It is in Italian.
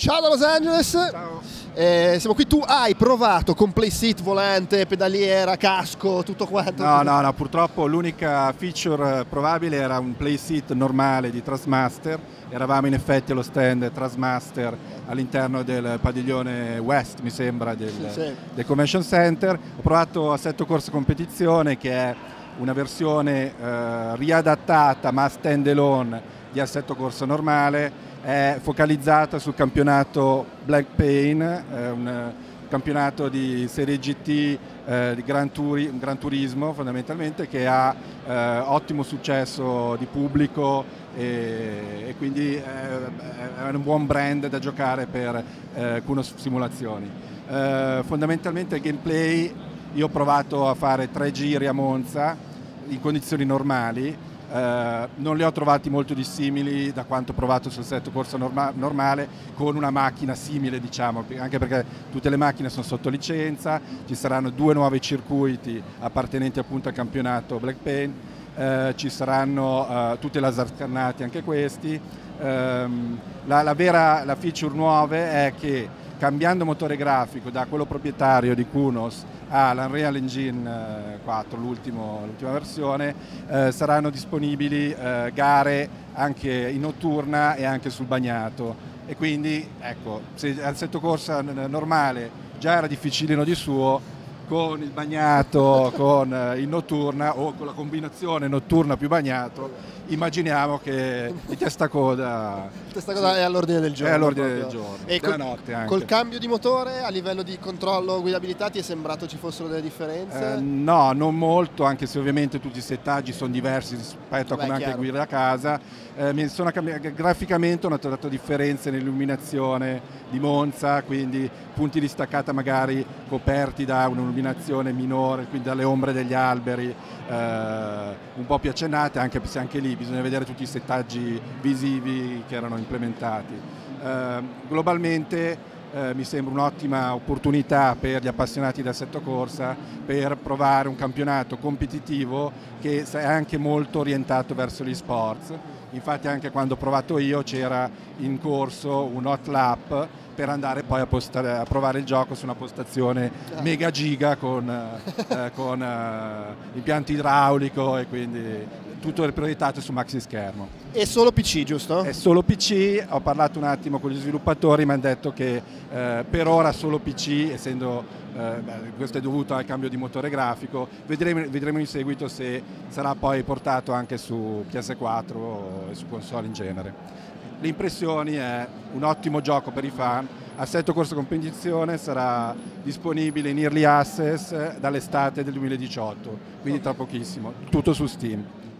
Ciao da Los Angeles. Ciao. Siamo qui, tu hai provato con playseat, volante, pedaliera, casco, tutto quanto? No, purtroppo l'unica feature probabile era un playseat normale di Trasmaster. Eravamo in effetti allo stand Trasmaster all'interno del padiglione West, mi sembra, del Convention Center. Ho provato Assetto Corsa Competizione, che è una versione riadattata ma stand alone di Assetto Corsa normale. È focalizzata sul campionato Black Pain, un campionato di serie GT, di Gran Turismo fondamentalmente, che ha ottimo successo di pubblico e quindi è un buon brand da giocare per Kunos Simulazioni. Fondamentalmente il gameplay, io ho provato a fare 3 giri a Monza in condizioni normali. Non li ho trovati molto dissimili da quanto provato sul Assetto Corsa normale con una macchina simile, diciamo, anche perché tutte le macchine sono sotto licenza. Ci saranno 2 nuovi circuiti appartenenti appunto al campionato Black Pain, ci saranno tutti laser scannati anche questi. La feature nuove è che, cambiando motore grafico da quello proprietario di Kunos all'Unreal Engine 4, l'ultima versione, saranno disponibili gare anche in notturna e anche sul bagnato, e quindi ecco, se Assetto Corsa normale già era difficilino di suo, con il bagnato, con il notturna o con la combinazione notturna più bagnato, immaginiamo che il testacoda è all'ordine del giorno. È all'ordine del giorno, e della notte anche. Col cambio di motore, a livello di controllo guidabilità, ti è sembrato ci fossero delle differenze? No, non molto, anche se ovviamente tutti i settaggi sono diversi rispetto a come anche guida da casa. Graficamente ho notato differenze nell'illuminazione di Monza, quindi punti di staccata magari coperti da un'illuminazione minore, quindi dalle ombre degli alberi un po' più accennate, anche se anche lì bisogna vedere tutti i settaggi visivi che erano implementati. Globalmente mi sembra un'ottima opportunità per gli appassionati di Assetto Corsa per provare un campionato competitivo che è anche molto orientato verso gli sports. Infatti anche quando ho provato io c'era in corso un hot lap per andare poi a provare il gioco su una postazione mega giga con impianto idraulico, e quindi tutto proiettato su maxi schermo. È solo PC, giusto? È solo PC. Ho parlato un attimo con gli sviluppatori, mi hanno detto che per ora solo PC, essendo questo è dovuto al cambio di motore grafico. Vedremo in seguito se sarà poi portato anche su PS4 e su console in genere. Le impressioni: è un ottimo gioco per i fan. Assetto Corsa Competizione sarà disponibile in Early Access dall'estate del 2018, quindi tra pochissimo, tutto su Steam.